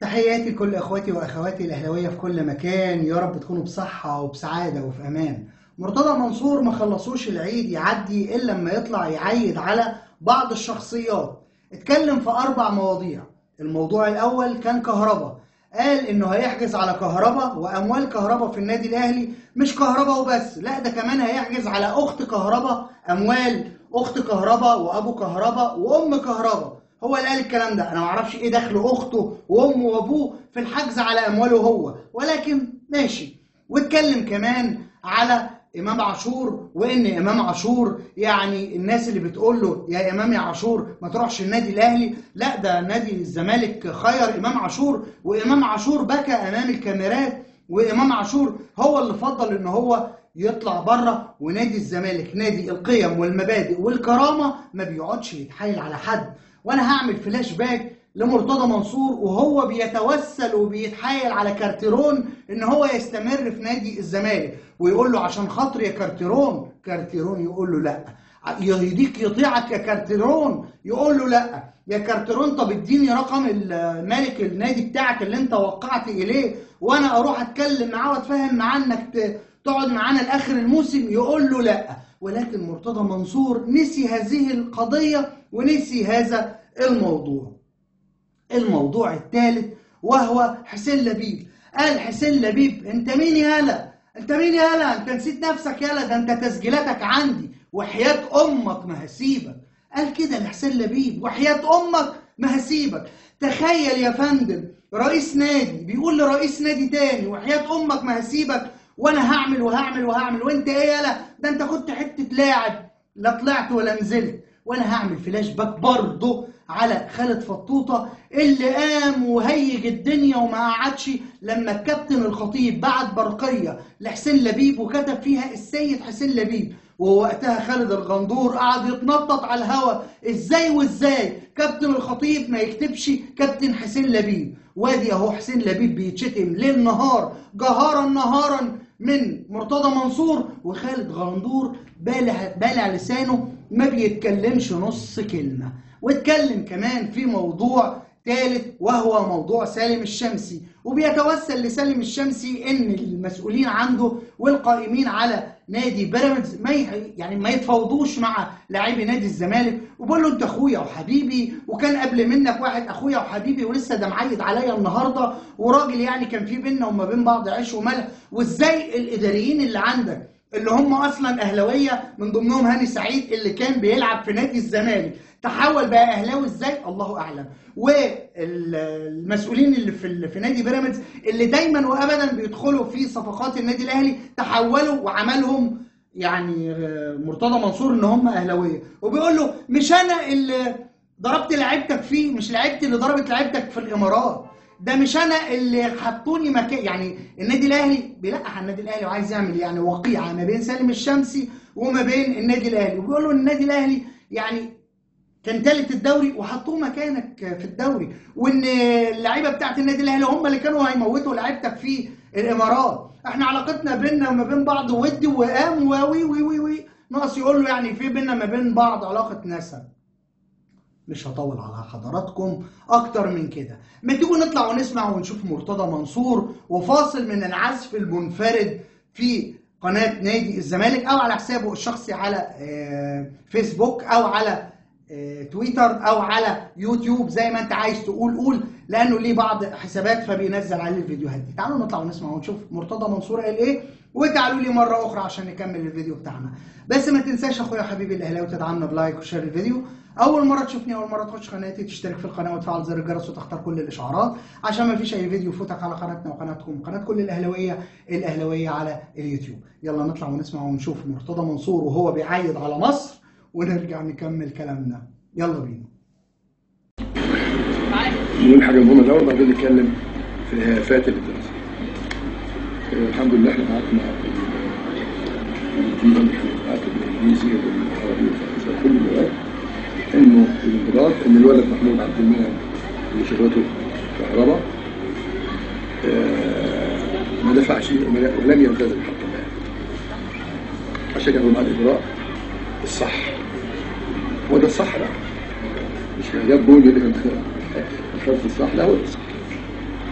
تحياتي لكل اخواتي واخواتي الاهلاويه في كل مكان، يا رب تكونوا بصحه وبسعاده وفي امان. مرتضى منصور ما خلصوش العيد يعدي الا لما يطلع يعيد على بعض الشخصيات. اتكلم في 4 مواضيع. الموضوع الاول كان كهربا، قال انه هيحجز على كهربا واموال كهربا في النادي الاهلي، مش كهربا وبس، لا ده كمان هيحجز على اخت كهربا، اموال اخت كهربا وابو كهربا وام كهربا. هو اللي قال الكلام ده، انا ما اعرفش ايه دخل اخته وامه وابوه في الحجز على امواله هو، ولكن ماشي. واتكلم كمان على امام عاشور، وان امام عاشور يعني الناس اللي بتقول له يا امام يا عاشور ما تروحش النادي الاهلي، لا ده نادي الزمالك خير امام عاشور، وامام عاشور بكى امام الكاميرات، وامام عاشور هو اللي فضل ان هو يطلع بره، ونادي الزمالك نادي القيم والمبادئ والكرامه ما بيقعدش يتحايل على حد. وانا هعمل فلاش باك لمرتضى منصور وهو بيتوسل وبيتحايل على كارتيرون ان هو يستمر في نادي الزمالك، ويقول له عشان خاطر يا كارتيرون، كارتيرون يقول له لا، يهديك يطيعك يا كارتيرون، يقول له لا يا كارتيرون طب اديني رقم مالك النادي بتاعك اللي انت وقعت اليه وانا اروح اتكلم معاه واتفاهم معاه انك تقعد معانا لاخر الموسم، يقول له لا. ولكن مرتضى منصور نسي هذه القضيه ونسي هذا الموضوع. الموضوع الثالث وهو حسين لبيب. قال حسين لبيب انت مين يالا؟ انت مين يالا؟ انت نسيت نفسك يالا؟ ده انت تسجيلاتك عندي وحياة امك ما هسيبك. قال كده لحسين لبيب وحياة امك ما هسيبك. تخيل يا فندم رئيس نادي بيقول لرئيس نادي تاني وحياة امك ما هسيبك، وانا هعمل وهعمل وهعمل، وانت ايه يالا؟ ده انت كنت حتة لاعب لا طلعت ولا نزلت. وانا هعمل فلاش باك برضه على خالد فطوطه اللي قام وهيج الدنيا وما قعدش لما الكابتن الخطيب بعت برقيه لحسين لبيب وكتب فيها السيد حسين لبيب، ووقتها خالد الغندور قعد يتنطط على الهوا ازاي وازاي كابتن الخطيب ما يكتبش كابتن حسين لبيب. وادي اهو حسين لبيب بيتشتم ليل نهار جهارا نهارا من مرتضى منصور، وخالد غندور بالع لسانه ما بيتكلمش نص كلمة. واتكلم كمان في موضوع ثالث وهو موضوع سالم الشمسي، وبيتوسل لسالم الشمسي ان المسؤولين عنده والقائمين على نادي بيراميدز ما يتفاوضوش مع لاعبي نادي الزمالك، وبقول له انت اخويا وحبيبي وكان قبل منك واحد اخويا وحبيبي ولسه ده معيد عليا النهارده وراجل يعني كان في بيننا وما بين بعض عيش وملح، وازاي الاداريين اللي عندك اللي هم اصلا اهلاويه من ضمنهم هاني سعيد اللي كان بيلعب في نادي الزمالك تحول بقى اهلاوي ازاي؟ الله اعلم. والمسؤولين اللي في نادي بيراميدز اللي دايما وابدا بيدخلوا في صفقات النادي الاهلي تحولوا وعملهم يعني مرتضى منصور ان هم اهلاويه، وبيقول له مش انا اللي ضربت لعيبتك فيه، مش لعيبتي اللي ضربت لعيبتك في الامارات، ده مش انا اللي حطوني مكان. يعني النادي الاهلي بيلقح على النادي الاهلي وعايز يعمل يعني وقيعه ما بين سالم الشمسي وما بين النادي الاهلي، وبيقول له النادي الاهلي يعني كان ثالث الدوري وحطوه مكانك في الدوري، وان اللعيبه بتاعت النادي الاهلي هم اللي كانوا هيموتوا لعيبتك في الامارات، احنا علاقتنا بيننا وما بين بعض ودي وقام وي وي وي وي ناقص يقول له يعني في بيننا ما بين بعض علاقه نسب. مش هطول على حضراتكم اكتر من كده، ما تيجوا نطلع ونسمع ونشوف مرتضى منصور وفاصل من العزف المنفرد في قناه نادي الزمالك او على حسابه الشخصي على فيسبوك او على تويتر او على يوتيوب زي ما انت عايز قول، لانه ليه بعض حسابات فبينزل عليه الفيديوهات دي. تعالوا نطلع ونسمع ونشوف مرتضى منصور قال ايه، وتعالوا لي مره اخرى عشان نكمل الفيديو بتاعنا. بس ما تنساش اخويا حبيبي الاهلاوي تدعمنا بلايك وشير الفيديو. اول مره تشوفني اول مره تخش قناتي تشترك في القناه وتفعل زر الجرس وتختار كل الاشعارات عشان ما فيش اي فيديو يفوتك على قناتنا وقناتكم قناه كل الاهلاويه على اليوتيوب. يلا نطلع ونسمع ونشوف مرتضى منصور وهو بيعايد على مصر ونرجع نكمل كلامنا. يلا بينا. نقول حاجه مهمه الاول بعدين نتكلم في الهيافات اللي بتحصل. الحمد لله احنا قعدنا الانجليزي والعربي والفرنسي كل اللغات انه الانضباط ان الولد محمود عبد المنعم اللي شغلته كهرباء ما دفعش ولم يلتزم حتى الان عشان ياخدوا مع الاجراء الصح. وده الصح بقى، مش جاب جول اللي كان الخط الصح، لا هو الصح.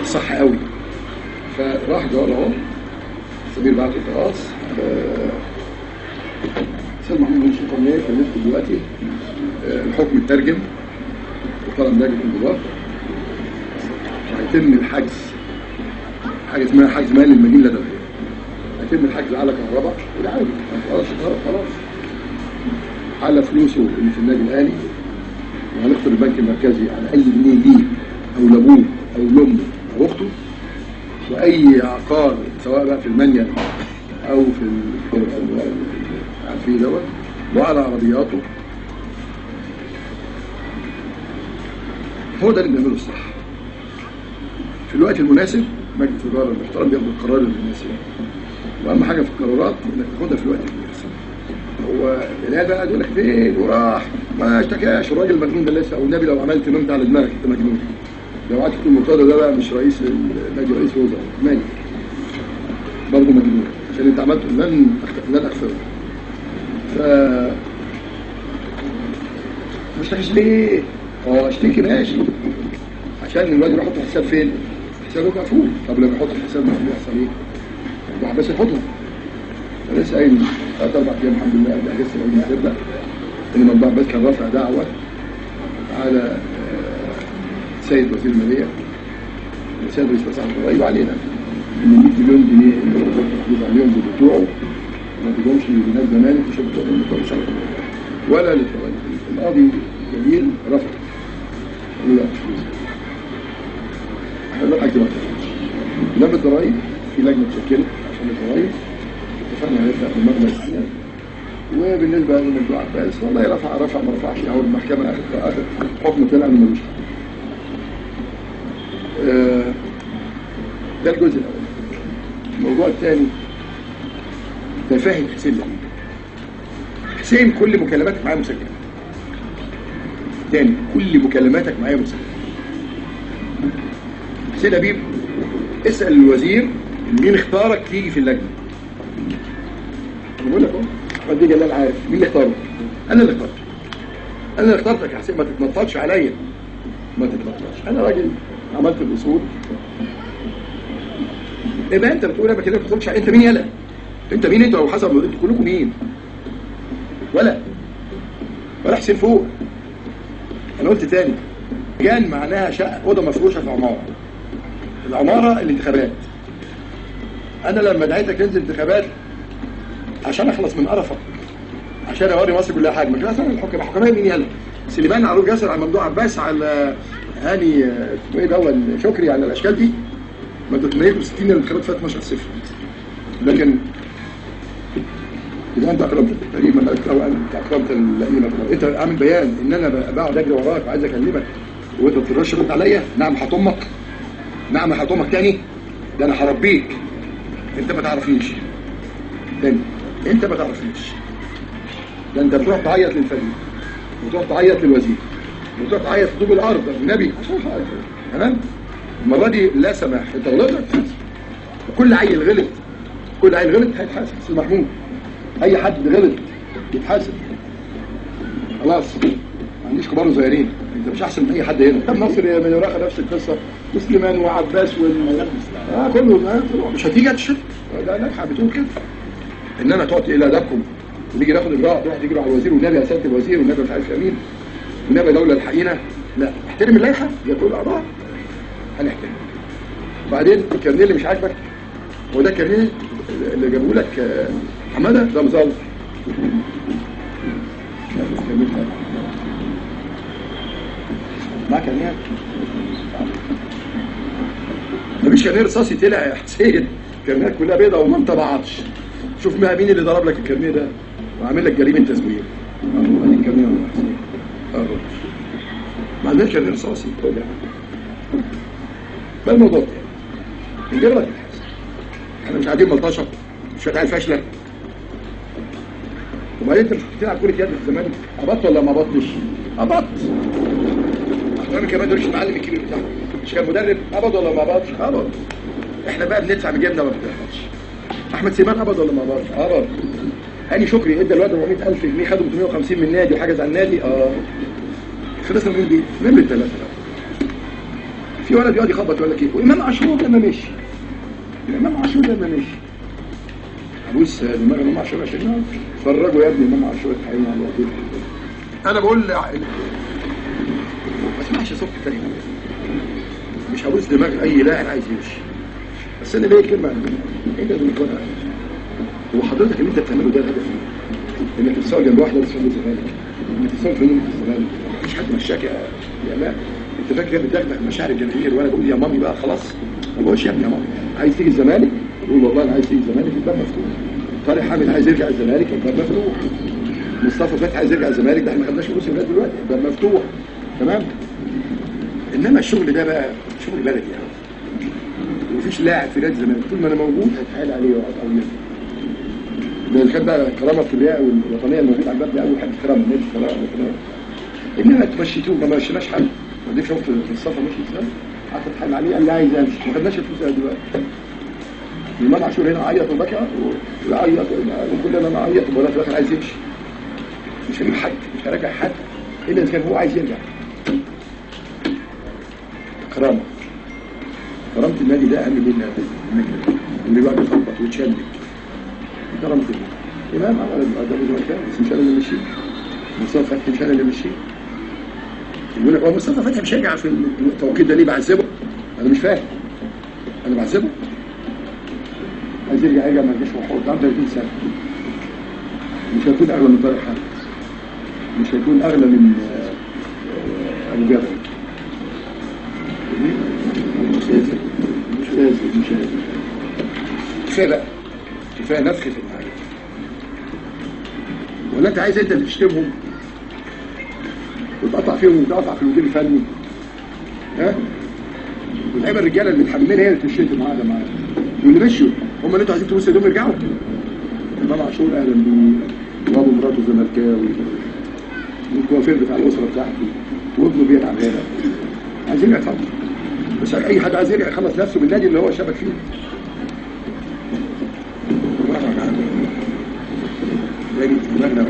صح قوي. فراح جوال اهو سمير بعته خلاص. استاذ محمود بن سلطان كلمته دلوقتي، الحكم اترجم وطلب لجنه انضباط، هيتم الحجز، حاجه اسمها حجز مال للمدينه الادبيه، هيتم الحجز على كهرباء وده عادي خلاص على فلوسه اللي في النادي الاهلي، وهنخطر البنك المركزي على اي جنيه ليه او لابوه او لامه او اخته، واي عقار سواء بقى في المنيل او في دوت، وعلى عربياته. هو ده اللي بنعمله الصح في الوقت المناسب. مجلس الاداره المحترم بياخد القرار المناسب، واهم حاجه في القرارات انك تاخدها في الوقت المناسب. هو العيال بقى يقول لك فين وراح ما اشتكاش، الراجل المجنون ده لسه، او النبي لو عملت نمت على دماغك انت مجنون. لو قعدت تقول مرتضى ده بقى مش رئيس النادي، رئيس وزراء مالي برضه مجنون، عشان انت عملت لن اغفره. ف مش اشتكيش ليه؟ اشتكي ماشي، عشان الواد يروح يحط الحساب فين؟ حسابه مقفول. طب لما يحط الحساب مقفول يحصل ايه؟ يروح بس يحطها. انا لسه قايل 3-4 ايام الحمد لله قبل اجازه العيد تبدا ان ممدوح بس كان رافع دعوه على سيد وزير الماليه السيد رئيس مجلس الضرايب علينا ان 100 مليون جنيه اللي عليهم بتوعه ما تقومش لناس زمالك مش ولا للضرايب. القاضي جميل رفض، قال لا مش فلوس. احنا بنضحك دلوقتي. لما الضرايب في لجنه اتشكلت عشان الضرايب، اتفقنا هنبدا بالمبلغ الثاني. وبالنسبه للموضوع عباس والله رفع ما رفعش، او المحكمه اخذت حكم طلع انه ملوش حق. ده الجزء الاول. الموضوع الثاني تفاهم حسين لبيب. حسين كل مكالماتك معايا مسجله. تاني كل مكالماتك معايا مسجله. حسين لبيب اسال الوزير مين اختارك تيجي في اللجنه. انا بقول لك اهو، احمد بيه جلال عارف مين اللي اختاره. انا اللي اخترتك. انا اللي اخترتك يا حسين، ما تتنططش عليا، ما تتنططش. انا راجل عملت الاصول. يبقى انت بتقول انا بكلمك ما تقولش انت مين يالا؟ انت مين انت؟ او حسب انتوا كلكم مين؟ ولا حسين فوق. انا قلت تاني، كان معناها شقه اوضه مفروشه في عماره. العماره الانتخابات. انا لما دعيتك تنزل انتخابات عشان اخلص من قرفك، عشان اوري مصر كلها حاجه، مش مثلا الحكماء مين يالا؟ سليمان عروج جاسر، على ممدوح عباس، على هاني اسمه ايه ده شكري، على الاشكال دي. ما انتوا 68 الانتخابات فاتت 12-0. لكن اذا انت اكرمت تقريبا او انت اكرمت الامينه، انت عامل بيان ان انا بقعد اجري وراك وعايز اكلمك وانت ما بتردش رد عليا. نعم هطمك، نعم هطمك تاني. ده انا هربيك. انت ما تعرفنيش تاني، انت ما تعرفنيش. ده انت بتروح تعيط للفريق، وتروح تعيط للوزير، وتروح تعيط لطوب الارض النبي عشان خاطر. تمام؟ المره دي لا سماح، انت غلطت. وكل عيل غلط، كل عيل غلط هيتحاسب. استاذ محمود، اي حد غلط يتحاسب. خلاص، ما عنديش كبار وصغيرين. انت مش احسن من اي حد هنا. طب ناصر يا منوراخه نفس القصه، وسليمان وعباس كله مش هتيجي هتشتغل. ده نفحه بتقول كده. انما تقعد الى ادبكم ونيجي ناخد اجراء، تروح تجري على الوزير والنبي يا سياده الوزير والنبي مش عارف مين والنبي دوله الحقيقه. لا، احترم اللائحه يا كل اعضاء هنحترم. وبعدين الكارنيه اللي مش عاجبك هو ده الكارنيه اللي جابوا لك حماده، ده مظلم. معاك كارنيه؟ مفيش كارنيه رصاصي طلع يا حسين، الكارنيهات كلها بيضاء وما انطبعتش. شوف مين اللي ضرب لك الكارنيه ده وعامل لك جريمه تزوير. ادي الكارنيه يا حسين. ما عندناش كارنيه رصاصي. ما الموضوع ده؟ نجرب الحاسب. احنا مش قاعدين ملطشه، مش هتعرف فاشله. وبعدين انت مش بتلعب كوره يد في الزمالك، قبضت ولا ما قبضتش؟ قبضت. احنا كمان دول المعلم الكبير بتاعنا، مش كان مدرب؟ قبض ولا ما قبضش؟ قبض. احنا بقى بندفع من جيبنا وما بنقبضش. احمد سليمان قبض ولا ما قبضش؟ قبض. هاني شكري ادى الواد 400,000 جنيه، خدوا 350 من النادي وحجز على النادي. خلصنا من دي، من الثلاثه. في ولد يقعد يخبط يقول لك ايه، وامام عاشور لما مشي، امام عاشور لما مشي ابوس دماغ امام عاشور عشان فرجوا يا ابني امام عاشور الحقيقه على وقته. انا بقول ما اسمعش صوت تاني، مش هبوس دماغ اي لاعب عايز يمشي، بس انا ليه كلمه انت بتقول هو حضرتك اللي انت بتعمله ده الهدف انك تتصور جنب واحده بس في الزمالك، انك تتصور في نادي الزمالك، مفيش حد مشاك يا لا. انت فاكر بتدغدغ مشاعر الجماهير وانا بقول يا مامي بقى خلاص؟ ما بقولش يا ابني يا مامي، عايز تيجي الزمالك قول والله انا عايز تيجي الزمالك الباب مفتوح. طارق حامد عايز يرجع الزمالك الباب مفتوح. مصطفى فتحي عايز يرجع الزمالك، ده احنا ما خدناش فلوس لغايه دلوقتي الباب مفتوح. تمام؟ انما الشغل ده بقى شغل بلدي يعني. ومفيش لاعب في نادي الزمالك طول ما انا موجود هيتحايل عليه ويقعد اولاد. ده اللي كان بقى الكرامه الكبرياء والوطنيه الموجوده على الباب ده اول حاجه الكرامه النادي الكرامه. انما تمشيتوه ما مشيناش حل. وديك شفت مصطفى مشي ازاي؟ قعدت اتحايل عليه قال لي عايز امشي، ما خدناش الفلوس لغايه دلوقتي. الامام عاشور هنا عيط وبكى ويعيط وكلنا نعيط وبعدين في الاخر عايز يمشي. مش هجيب حد، مش هراجع حد الا اذا كان هو عايز يرجع. كرامه النادي ده اهم منها اللي بيقعد يخبط ويتشنج. كرامه الامام عمل ادب المكان بس مش انا اللي مشيه. مصطفى فتحي مش انا اللي مشيه. يقول لك هو مصطفى فتحي مش هيرجع في التوقيت ده ليه؟ بعذبه؟ انا مش فاهم. انا بعذبه؟ عايز يرجع ما يرجعش وحور، ده عنده 30 سنه. مش هيكون اغلى من طارق حامد. مش هيكون اغلى من ابو جبل. مش لازم كفايه بقى، كفايه نفخ في المعايير. ولا انت عايز انت اللي تشتمهم وتقطع فيهم وتقطع في المدير الفني؟ ها؟ واللعيبه الرجاله اللي متحملين هي اللي تشتم معانا واللي مشوا هم اللي انتوا عايزين تبصوا ايدهم يرجعوا. امام عاشور اهلا بيه وابو مراته زملكاوي والكوافير بتاع الاسره بتاعته وابنه بيلعب هنا عايزين يرجع. بس اي حد عايز يرجع يخلص نفسه بالنادي اللي هو شبك فيه. دماغنا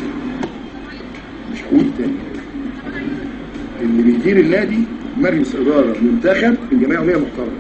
مش هقول تاني. اللي بيدير النادي مجلس اداره منتخب من جمعيه عموميه محترمه.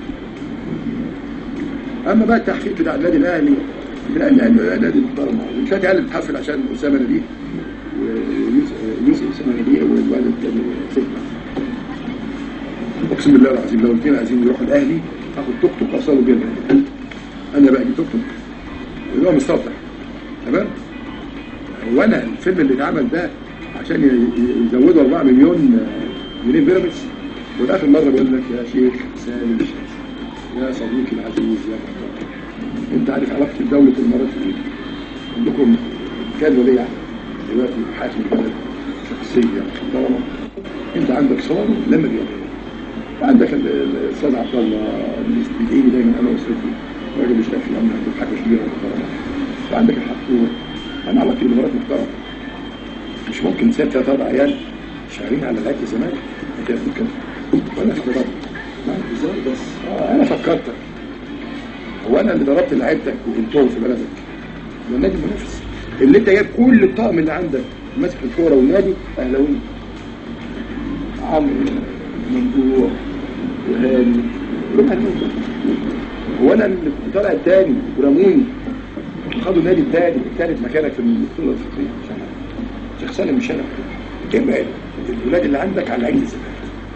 اما بقى التحقيق بتاع النادي الاهلي النادي محترم، مش هتعلم بتحفل عشان اسامه نبيه ويوسف اسامه نبيه والولد الثاني سيدنا. اقسم بالله العظيم لو الاثنين عايزين يروحوا الاهلي اخد توك توك اوصلوا بيها النادي. انا بقى توك توك اللي هو مستوطن. تمام؟ وانا الفيلم اللي اتعمل ده عشان يزودوا 4 مليون جنيه بيراميدز، والاخر مره بيقول لك يا شيخ سالم يا صديقي العزيز يا محترم، انت عارف علاقه دوله الامارات ايه؟ عندكم كان ولي عهد دلوقتي حاكم البلد شخصيه محترمه، انت عندك صور لما بيعملها، وعندك الاستاذ عبد الله اللي بيدعي لي دايما انا واسرتي راجل بيشتغل في الامن عندك حاجه كبيره محترمه، وعندك الحقور. انا علاقتي بالامارات محترمه، مش ممكن تسيب 3-4 عيال شهرين على لعيبه الزمالك انت كده. وانا فكرت ازاي بس انا فكرتك هو انا اللي ضربت لعيبتك وجبتهم في بلدك ده النادي المنافس اللي انت جايب كل الطاقم اللي عندك ماسك الكوره والنادي اهلاوي، عمرو ممدوح وهاني كلهم اهلاوي. هو انا اللي طالع الثاني ورموني خدوا النادي الثاني ثالث مكانك في البطوله الافريقيه. شيخ سالم مش انا، ابعد الولاد اللي عندك على عين الزمالك.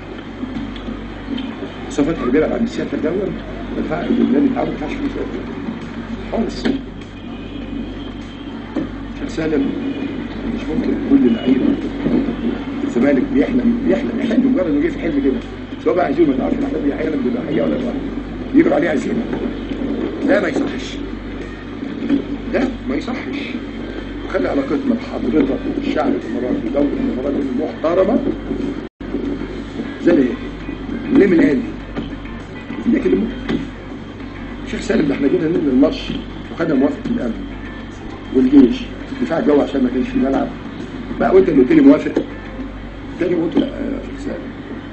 مصطفى فتحي بيلعب عند السياسه الدوله دفع النادي بتاعه ما دفعش فلوس خالص. شيخ سالم مش ممكن كل اللعيبه الزمالك بيحلم بمجرد انه جه في حلم كده، سواء بقى عايزين ما تعرفش الاحلام دي احيانا بتبقى حقيقه ولا لا، يجروا عليه عايزين. ده ما يصحش، ده ما يصحش. وخلي علاقتنا بحضرتك والشعب الاماراتي ودوله الامارات المحترمه زي ما هي. ليه من هادي؟ دي كلمه شيخ سالم ده احنا جينا ننزل الماتش وخدنا موافقه الامن والجيش دفاع جو عشان ما كانش في ملعب بقى، وانت اللي قلت لي موافق تاني وقلت لا يا شيخ سالم.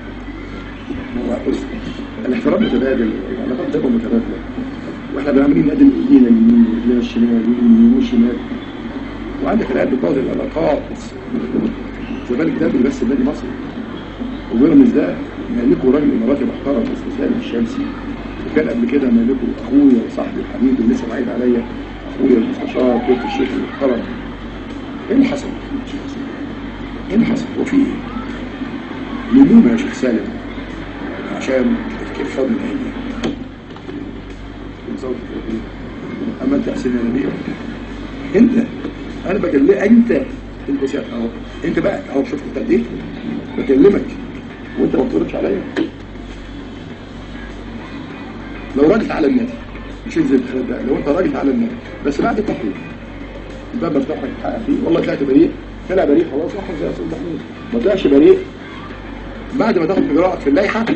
الاحترام متبادل، العلاقات تبقى متبادله، واحنا عاملين نقدم ايدينا اليمين وايدينا الشمال واليمين والشمال، وعندك الان بتوازن العلاقات. الزمالك ده بس النادي مصري وبيراميدز ده مالكه راجل اماراتي محترم اسمه سالم الشمسي، وكان قبل كده مالكه اخويا وصاحبي الحبيب اللي لسه بعيد عليا، اخويا المستشار تركي الشيخ المحترم. ايه اللي حصل؟ ايه اللي حصل؟ هو في ايه؟ لمونا يا شيخ سالم عشان الكرفان الاهلي. اما انت حسين يا نبيل، انت انا بكلمك انت شايف اهو، انت بقى اهو شوف انت قد ايه بكلمك وانت ما بتردش عليا. لو راجل تعالى النادي مش انزل الانتخابات بقى، لو انت راجل تعالى النادي بس بعد التحقيق الباب مفتوح لك تحقق فيه. والله طلعت بريء، طلع بريء خلاص احنا زي استاذ محمود، ما طلعش بريء بعد ما تاخد اجراءات في اللائحه.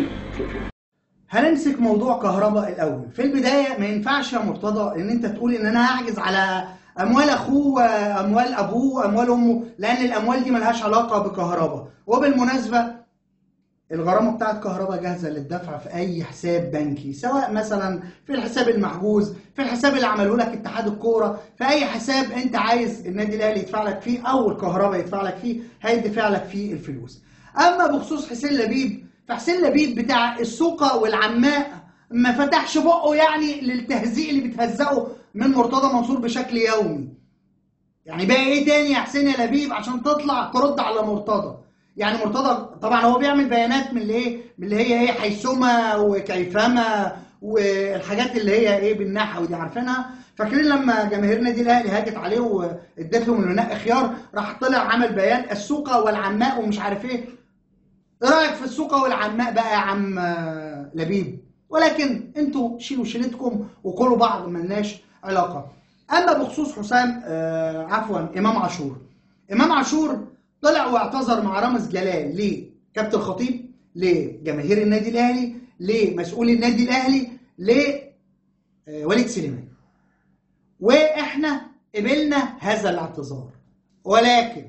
هنمسك موضوع كهرباء الاول. في البدايه ما ينفعش يا مرتضى ان انت تقول ان انا هحجز على اموال اخوه، اموال ابوه، اموال امه، لان الاموال دي ملهاش علاقه بكهرباء. وبالمناسبه الغرامه بتاعت كهرباء جاهزه للدفع في اي حساب بنكي، سواء مثلا في الحساب المحجوز، في الحساب اللي عمله لك اتحاد الكوره، في اي حساب انت عايز النادي الاهلي يدفع لك فيه او الكهرباء يدفع لك فيه، هيدفع لك فيه الفلوس. اما بخصوص حسين لبيب، فحسين لبيب بتاع السوقه والعماء ما فتحش بقه يعني للتهزيء اللي بتهزقه من مرتضى منصور بشكل يومي. يعني بقى ايه تاني يا حسين يا لبيب عشان تطلع ترد على مرتضى؟ يعني مرتضى طبعا هو بيعمل بيانات من اللي هي ايه، حيثما وكيفما والحاجات اللي هي ايه بالنحو دي عارفينها. فاكرين لما جماهير النادي الاهلي هاجت عليه وادت له من المناء خيار، راح طلع عمل بيان السوقه والعماء ومش عارف ايه. ايه رايك في السوقه والعماء بقى يا عم لبيب؟ ولكن انتوا شيلوا شيلتكم وكلوا بعض ملناش علاقه. اما بخصوص حسام امام عاشور، امام عاشور طلع واعتذر مع رامز جلال. ليه؟ كابتن الخطيب، لجماهير النادي الاهلي، لمسؤولي النادي الاهلي، لوليد سليمان. واحنا قبلنا هذا الاعتذار، ولكن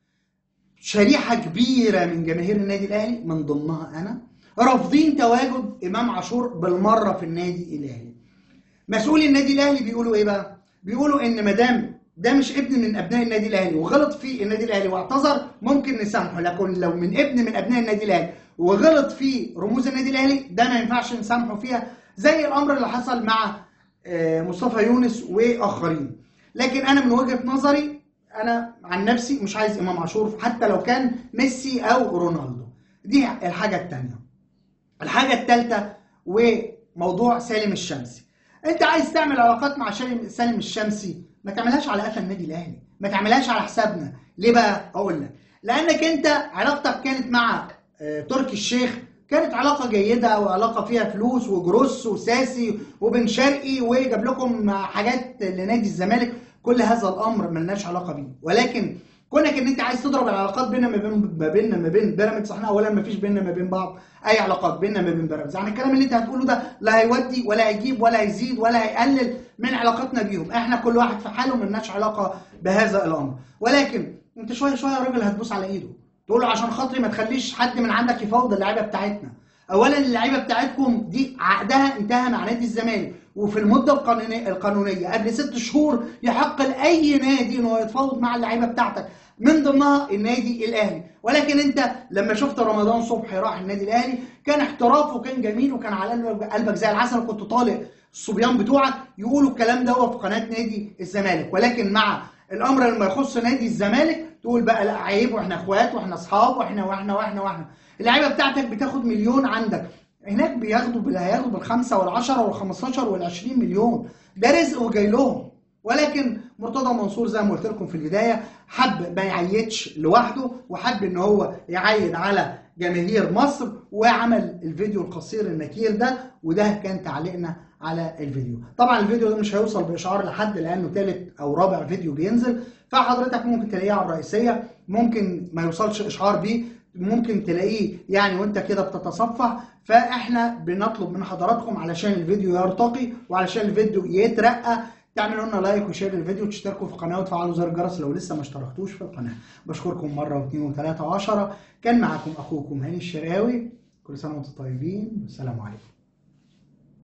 شريحه كبيره من جماهير النادي الاهلي من ضمنها انا رافضين تواجد امام عاشور بالمره في النادي الاهلي. مسؤولي النادي الاهلي بيقولوا ايه بقى؟ بيقولوا ان مدام ده مش ابن من ابناء النادي الاهلي وغلط في النادي الاهلي واعتذر ممكن نسامحه، لكن لو من ابن من ابناء النادي الاهلي وغلط في رموز النادي الاهلي ده ما ينفعش نسامحه فيها، زي الامر اللي حصل مع مصطفى يونس واخرين. لكن انا من وجهة نظري انا عن نفسي مش عايز امام عاشور حتى لو كان ميسي او رونالدو. دي الحاجة الثانية. الحاجة الثالثة وموضوع سالم الشمسي. انت عايز تعمل علاقات مع سالم الشمسي ما تعملهاش على قفا النادي الاهلي، ما تعملهاش على حسابنا. ليه بقى؟ اقول لك. لانك انت علاقتك كانت مع تركي الشيخ كانت علاقه جيده وعلاقه فيها فلوس وجروس وساسي وبن شرقي وجاب لكم حاجات لنادي الزمالك. كل هذا الامر ملناش علاقه بيه. ولكن كونك ان انت عايز تضرب العلاقات بيننا ما بين بيراميدز، احنا اولا ما فيش بيننا ما بين بعض اي علاقات بيننا ما بين بيراميدز. يعني الكلام اللي انت هتقوله ده لا هيودي ولا هيجيب ولا هيزيد ولا هيقلل من علاقتنا بيهم. احنا كل واحد في حاله ملناش علاقه بهذا الامر. ولكن انت شويه شويه يا راجل هتبوس على ايده تقول له عشان خاطري ما تخليش حد من عندك يفاوض اللعيبه بتاعتنا. اولا اللعيبه بتاعتكم دي عقدها انتهى مع نادي الزمالك، وفي المده القانونيه قبل 6 شهور يحق لاي نادي انه يتفاوض مع اللعيبه بتاعتك من ضمنها النادي الاهلي. ولكن انت لما شفت رمضان صبحي راح النادي الاهلي كان احترافه وكان جميل وكان على قلبك زي العسل، وكنت طالق الصبيان بتوعك يقولوا الكلام ده في قناه نادي الزمالك. ولكن مع الامر لما يخص نادي الزمالك تقول بقى لا عيب واحنا اخوات واحنا اصحاب واحنا اللعيبه بتاعتك بتاخد مليون عندك، هناك هياخدوا بال5 وال10 وال15 وال20 مليون. ده رزق وجاي لهم. ولكن مرتضى منصور زي ما قلت لكم في البدايه حب ما يعيدش لوحده، وحب ان هو يعيد على جماهير مصر وعمل الفيديو القصير النكير ده. وده كان تعليقنا على الفيديو. طبعا الفيديو ده مش هيوصل باشعار لحد لانه ثالث او رابع فيديو بينزل، فحضرتك ممكن تلاقيه على الرئيسيه، ممكن ما يوصلش اشعار بيه، ممكن تلاقيه يعني وانت كده بتتصفح. فاحنا بنطلب من حضراتكم علشان الفيديو يرتقي وعلشان الفيديو يترقى تعملوا لنا لايك وشير للفيديو وتشتركوا في القناه وتفعلوا زر الجرس لو لسه ما اشتركتوش في القناه. بشكركم مره واثنين وثلاثه وعشرة. كان معكم اخوكم هاني الشرقاوي. كل سنه وانتم طيبين والسلام عليكم.